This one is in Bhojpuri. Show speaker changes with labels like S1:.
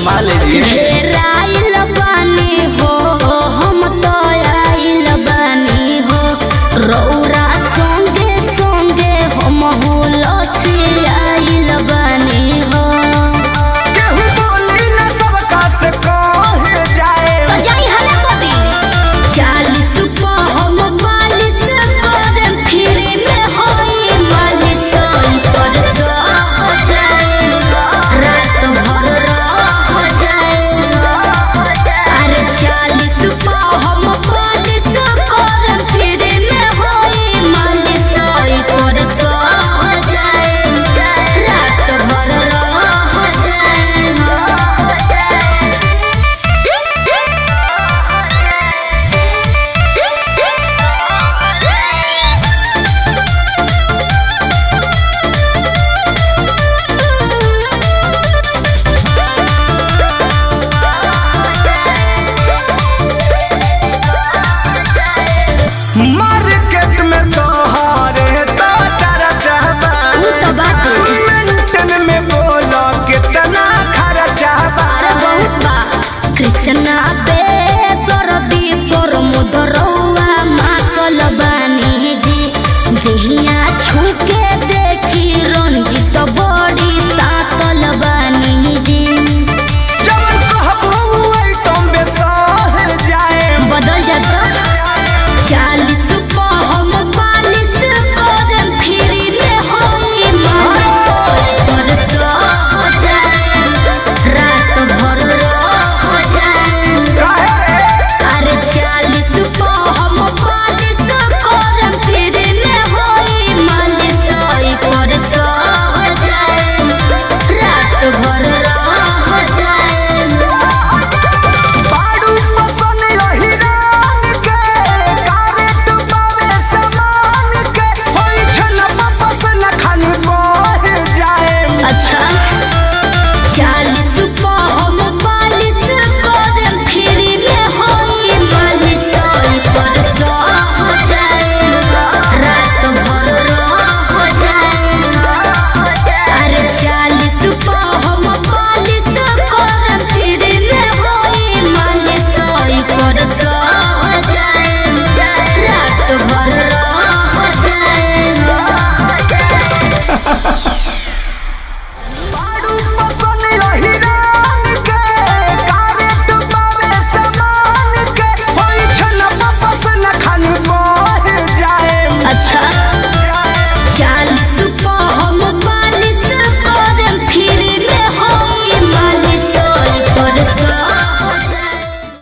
S1: फरमा लीजिए।
S2: बानी हो हम तो आइल बानी हो रौरा संगे संगे हम हुलसी आइल बानी हो।
S1: केहू बोली न सबका से कहे जाए
S2: तो जाई हले कभी 40 को हम 42 करे फिर में होई मालिश पर सो हो जाए रात भर रह जाए। अरे 40 को हम 42 करे फिर में होई मालिश पर सो हो जाए रात भर रह जाए।
S1: मार्केट में तोहरे तो चर्चा बा
S2: उ तो बात
S1: मेंटन में बोलो कितना खर्चा बा।
S2: अरे बहुत बा कृष्णा बे दरदी पर मुदरवा मातल बानी जी देहिया छुके देखी रंजित बड़ी तातल बानी जी।
S1: जब कहबो आइटम बेसाह जाए
S2: बदल जाता 40